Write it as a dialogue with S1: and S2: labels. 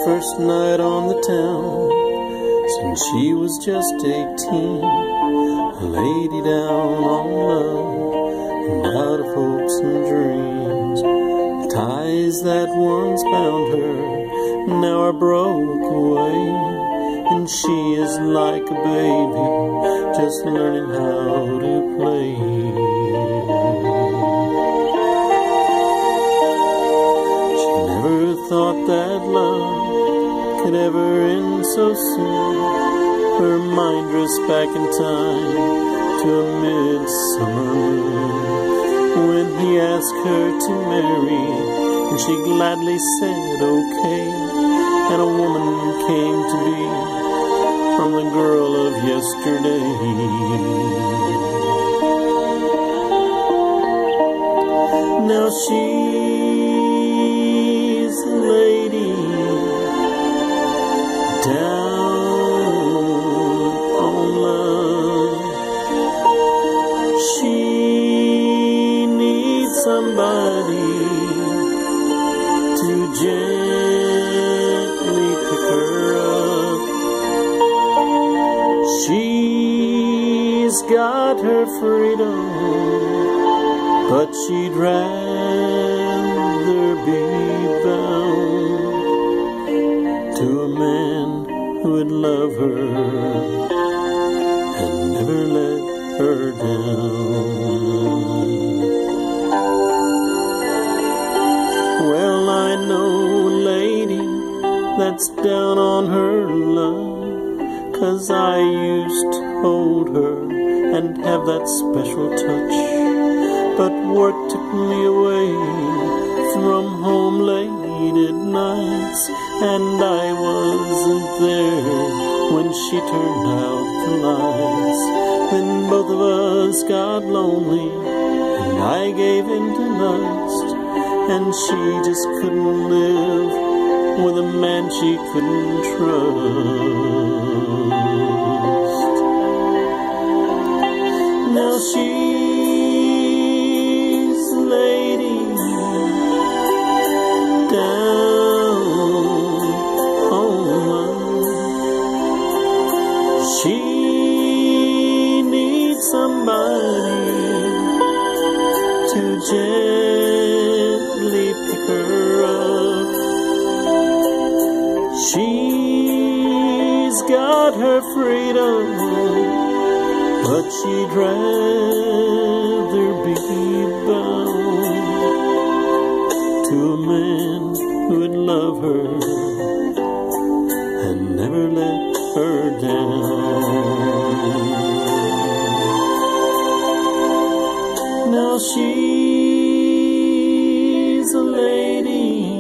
S1: first night on the town, since she was just 18, a lady down on love and out of hopes and dreams. The ties that once bound her now are broke away, and she is like a baby just learning how to play. She never thought that love could ever end so soon. Her mind drifts back in time to a midsummer moon, when he asked her to marry, and she gladly said okay, and a woman came to be from the girl of yesterday. Now she's a lady down on love. She needs somebody to gently pick her up. She's got her freedom, but she'd rather be bound to a man who would love her and never let her down. Well, I know a lady that's down on her love, 'cause I used to hold her and have that special touch. But work took me away from home late at nights, and I wasn't there when she turned out the lights. Then both of us got lonely, and I gave in to lust, and she just couldn't live with a man she couldn't trust. Now she's a lady down on love. She needs somebody to gently pick her up. She's got her freedom, but she'd rather be bound to a man who would love her and never let her down. Now she's a lady